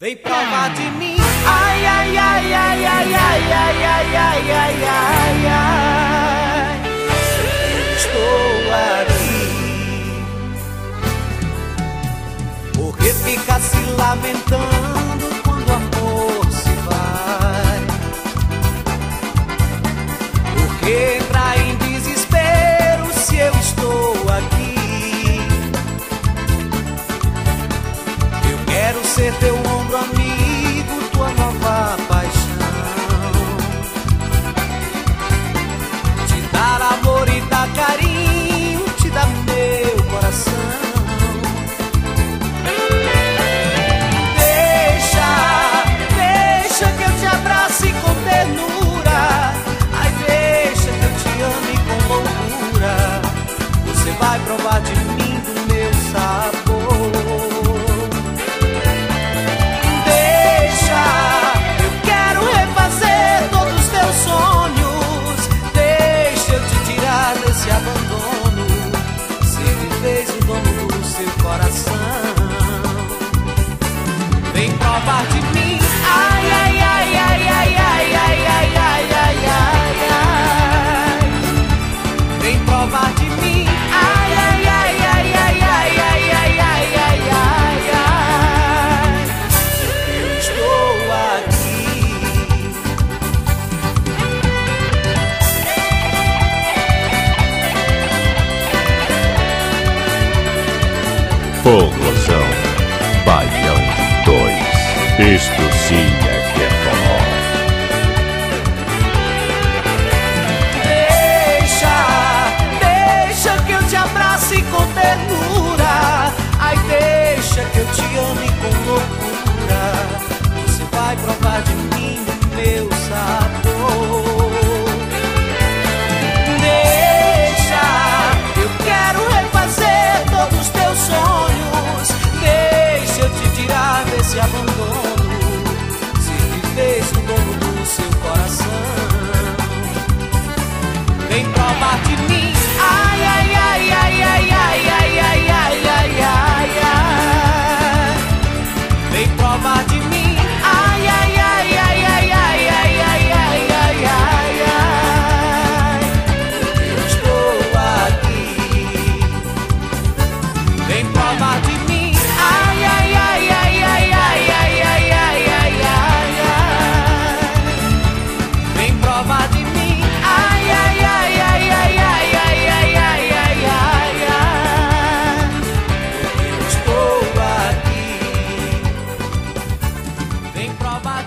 Vem provar de mim. Ai, ai, ai, ai, ai, ai, ai, ai, ai, ai, ai, ai. Estou aqui. Por que ficar se lamentando quando o amor se vai? Por que entrar em desespero se eu estou aqui? Eu quero ser teu ombro amigo, tua nova paixão. Te dar amor e dar carinho, te dar meu coração. Deixa que eu te abrace com ternura. Ai, deixa que eu te ame com loucura. Você vai provar de mim, do meu sabor. Esse abandono, ser de vez o dono do seu coração. Vem provar de mim. Ai, ai, ai, ai, ai, ai, ai, ai, ai, ai, ai, ai. Vem provar de mim. Ai, ai, ai, ai, ai, ai, ai, ai, ai, ai, ai, ai. Eu estou aqui. Forrozão, Baião de 2. Isto sim é que é forró. Deixa que eu te abrace com ternura. Ai, deixa que eu te ame com loucura. Você vai provar de mim, do meu sabor. Deixa, eu quero refazer todos os teus sonhos. Deixa eu te tirar desse abandono, se me fez o dono do seu coração. Vem provar de mim. Ai, ai, ai, ai, ai, ai, ai, ai, ai, ai, ai, ai. Vem provar de mim. Ai, ai, ai, ai, ai, ai, ai, ai, ai, ai, ai, ai. Eu estou aqui. Vem provar de mim. Ai, ai, ai, ai, ai, ai, ai, ai, ai, ai, ai, ai. Vem provar de mim. Ai, ai, ai, ai, ai, ai, ai, ai, ai, ai, ai, ai. Eu estou aqui. Vem provar